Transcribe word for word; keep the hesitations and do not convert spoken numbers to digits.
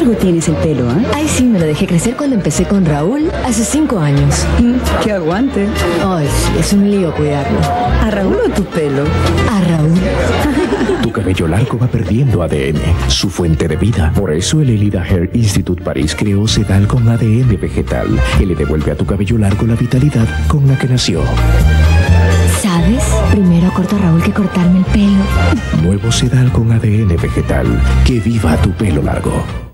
Largo tienes el pelo, ¿ah? ¿eh? Ay, sí, me lo dejé crecer cuando empecé con Raúl hace cinco años. Mm, ¡qué aguante! Ay, sí, es un lío cuidarlo. ¿A Raúl o tu pelo? A Raúl. Tu cabello largo va perdiendo A D N, su fuente de vida. Por eso el Elida Hair Institute París creó Sedal con A D N vegetal, que le devuelve a tu cabello largo la vitalidad con la que nació. ¿Sabes? Primero corto a Raúl que cortarme el pelo. Nuevo Sedal con A D N vegetal. Que viva tu pelo largo.